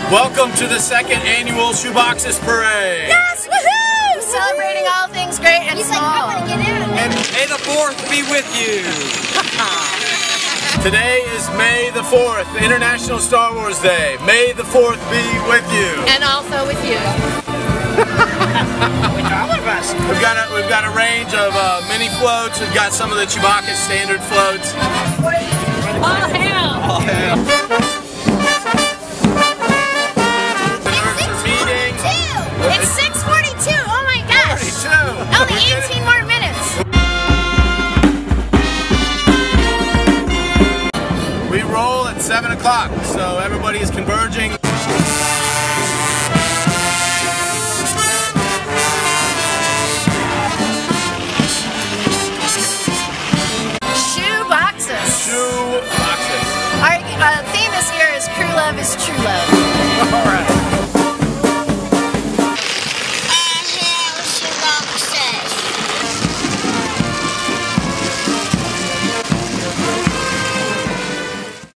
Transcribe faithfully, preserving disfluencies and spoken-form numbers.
Welcome to the second annual Shoeboxus Parade. Yes, woohoo! Celebrating all things great and He's small. like, I want to get in. And May the fourth be with you. Today is May the fourth, International Star Wars Day. May the fourth be with you. And also with you. With all of us. We've got a, we've got a range of uh, mini floats. We've got some of the Chewbacca standard floats. All hail! All hail. It's six forty-two! Oh my gosh! forty-two. Only eighteen more minutes! We roll at seven o'clock, so everybody is converging. Shoeboxus! Shoeboxus. Our uh, theme this year is Crew Love is True Love.